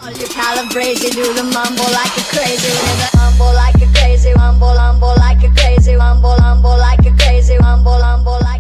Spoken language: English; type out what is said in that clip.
You calibrate, do the mumble like a crazy, mumble like a crazy, mumble like a crazy, mumble like a crazy, mumble like